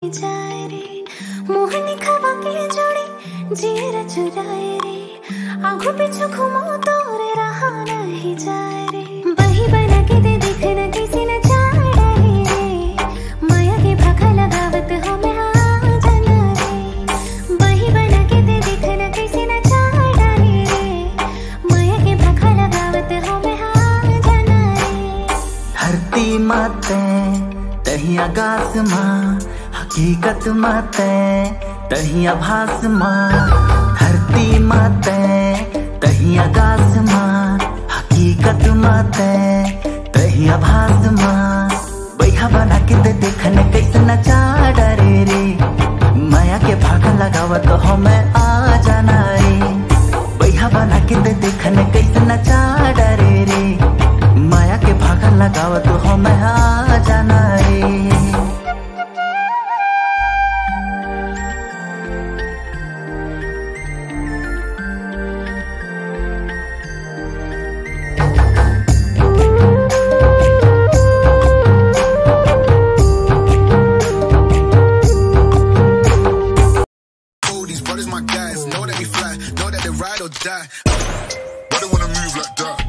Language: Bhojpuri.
जाए रे मोहनी खवा के जोड़ी जीरा चुराए रे आंखों पीछे घुमो तोरे रहा नहीं जाए रे बही बना के दे देखना किसी न चाहे रे माया के भाखा लगावत हो मैं आ जाना रे बही बना के दे देखना किसी न चाहे रे माया के भाखा लगावत हो मैं आ जाना रे धरती माते तही आकाश माँ हकीकत माते तही आभास माँ धरती माते तही आकाश माँ हकीकत माते तही आभास माँ बैहा बना के दे देखने कैसे नचा डरे रे माया के भागा लगावत हो मैं आ जाना रे बैहा बना के दे देखने कैसे नचा डरे रे माया के भागा लगावत हो मैं आ जाना रे Know that we fly, know that they ride or die. I don't wanna move like that.